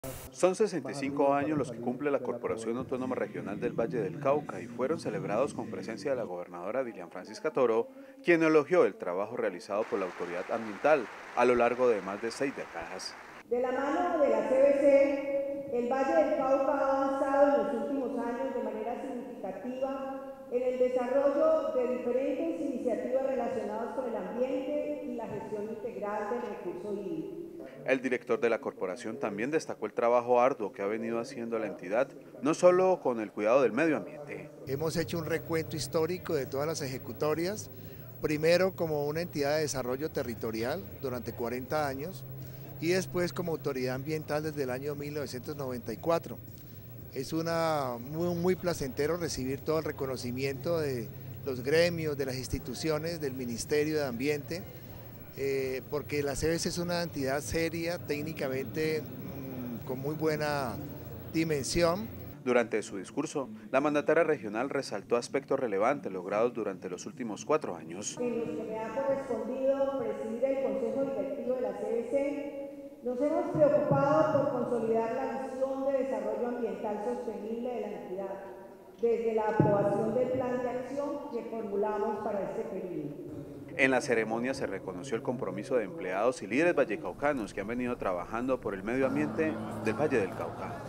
Son 65 años los que cumple la Corporación Autónoma Regional del Valle del Cauca y fueron celebrados con presencia de la gobernadora Dilian Francisca Toro, quien elogió el trabajo realizado por la autoridad ambiental a lo largo de más de 6 décadas. De la mano de la CBC, el Valle del Cauca ha avanzado en los últimos años de manera significativa en el desarrollo de diferentes iniciativas relacionadas con el ambiente y la gestión integral del recurso hídrico. El director de la corporación también destacó el trabajo arduo que ha venido haciendo la entidad, no solo con el cuidado del medio ambiente. Hemos hecho un recuento histórico de todas las ejecutorias, primero como una entidad de desarrollo territorial durante 40 años y después como autoridad ambiental desde el año 1994. Es muy placentero recibir todo el reconocimiento de los gremios, de las instituciones, del Ministerio de Ambiente, porque la CBC es una entidad seria, técnicamente con muy buena dimensión. Durante su discurso, la mandataria regional resaltó aspectos relevantes logrados durante los últimos 4 años. En los que me ha correspondido presidir el Consejo Directivo de la CBC, nos hemos preocupado por consolidar la visión de desarrollo ambiental sostenible de la entidad, desde la aprobación del plan de acción que formulamos para este periodo. En la ceremonia se reconoció el compromiso de empleados y líderes vallecaucanos que han venido trabajando por el medio ambiente del Valle del Cauca.